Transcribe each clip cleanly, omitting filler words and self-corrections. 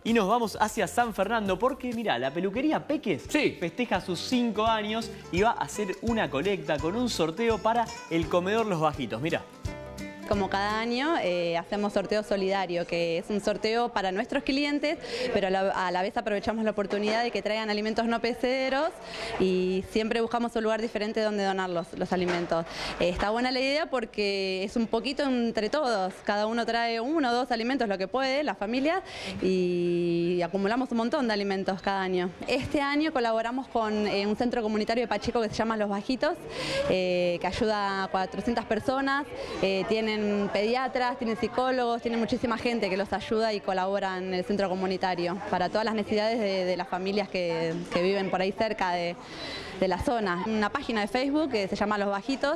y nos vamos hacia San Fernando porque, mirá, la peluquería Peques festeja sus 5 años y va a hacer una colecta con un sorteo para el comedor Los Bajitos. Mirá. Como cada año hacemos sorteo solidario, que es un sorteo para nuestros clientes, pero a la vez aprovechamos la oportunidad de que traigan alimentos no perecederos y siempre buscamos un lugar diferente donde donar los alimentos. Está buena la idea porque es un poquito entre todos, cada uno trae 1 o 2 alimentos, lo que puede, la familia, y acumulamos un montón de alimentos cada año. Este año colaboramos con un centro comunitario de Pacheco que se llama Los Bajitos, que ayuda a 400 personas, tienen pediatras, tienen psicólogos, tienen muchísima gente que los ayuda y colabora en el centro comunitario para todas las necesidades de las familias que viven por ahí cerca de la zona. Una página de Facebook que se llama Los Bajitos,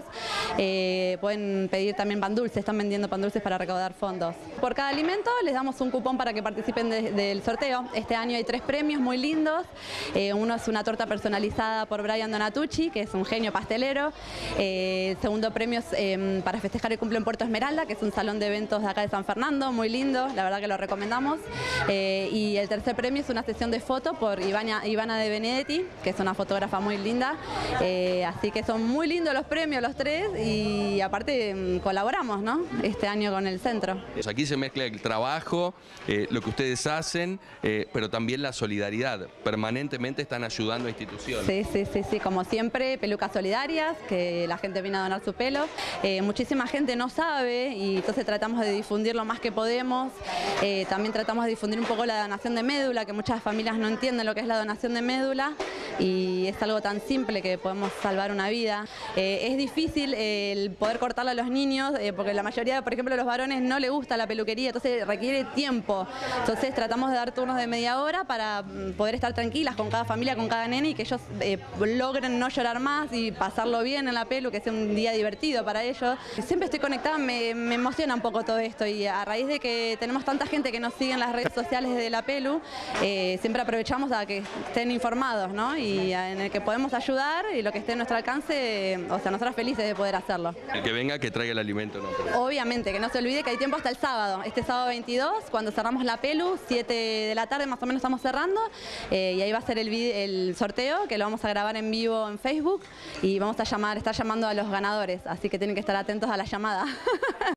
pueden pedir también pan dulce, están vendiendo pan dulces para recaudar fondos. Por cada alimento les damos un cupón para que participen del sorteo. Este año hay 3 premios muy lindos, uno es una torta personalizada por Brian Donatucci, que es un genio pastelero. El segundo premio es para festejar el cumple en Puerto Esmeralda, que es un salón de eventos de acá de San Fernando, muy lindo, la verdad que lo recomendamos. Y el tercer premio es una sesión de foto por Ivana de Benedetti, que es una fotógrafa muy linda. Así que son muy lindos los premios, los 3, y aparte colaboramos, ¿no?, este año con el centro. Aquí se mezcla el trabajo, lo que ustedes hacen, pero también la solidaridad. Permanentemente están ayudando a instituciones. Sí, como siempre, pelucas solidarias, que la gente viene a donar su pelo. Muchísima gente no sabe y entonces tratamos de difundir lo más que podemos. También tratamos de difundir un poco la donación de médula, que muchas familias no entienden lo que es la donación de médula y es algo tan simple que podemos salvar una vida. Es difícil el poder cortarle a los niños porque la mayoría, por ejemplo, de los varones no les gusta la peluquería, entonces requiere tiempo. Entonces tratamos de dar turnos de media hora para poder estar tranquilas con cada familia, con cada nene y que ellos logren no llorar más y pasarlo bien en la pelu, que sea un día divertido para ellos. Siempre estoy conectada, me emociona un poco todo esto y a raíz de que tenemos tanta gente que nos sigue en las redes sociales de la pelu, siempre aprovechamos a que estén informados, ¿no? Y en el que podemos ayudar y lo que esté en nuestro alcance, o sea, nosotros felices de poder hacerlo. El que venga, que traiga el alimento, ¿no? Obviamente, que no se olvide que hay tiempo hasta el sábado. Este sábado 22, cuando cerramos la pelu, 7 de la tarde más o menos estamos cerrando, y ahí va a ser el sorteo, que lo vamos a grabar en vivo en Facebook y vamos a estar llamando a los ganadores, así que tienen que estar atentos a la llamada.